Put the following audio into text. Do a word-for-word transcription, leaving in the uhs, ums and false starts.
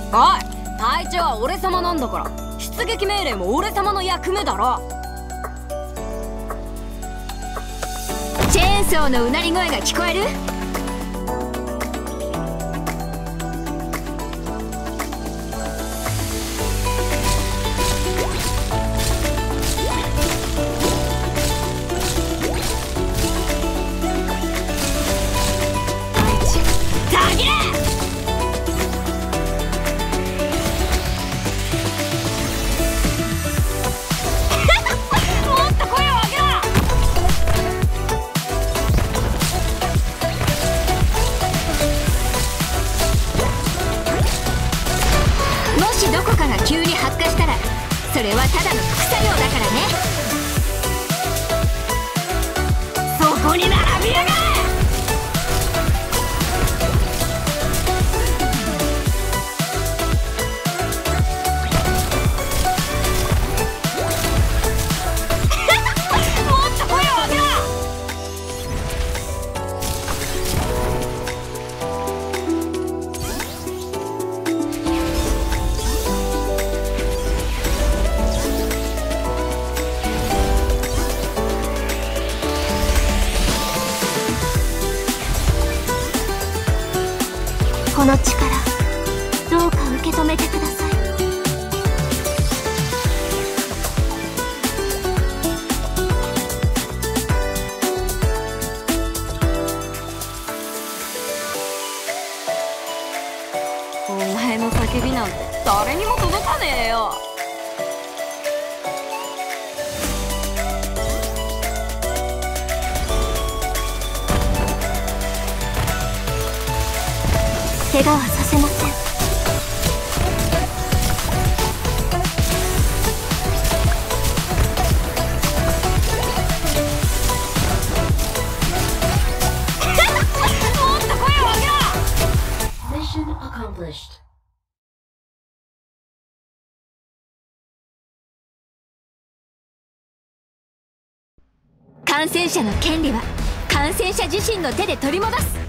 おい、隊長は俺様なんだから出撃命令も俺様の役目だろ。 チェーンソーのうなり声が聞こえる？どこかが急に発火したらそれはただの副作用だからね。そこに並びやがれ。もっと声を上げろ。この力、どうか受け止めてください。 お前の叫びなんて誰にも届かねえよ。 怪我はさせません。 もっと声を上げろ。 Mission accomplished. 感染者の権利は感染者自身の手で取り戻す。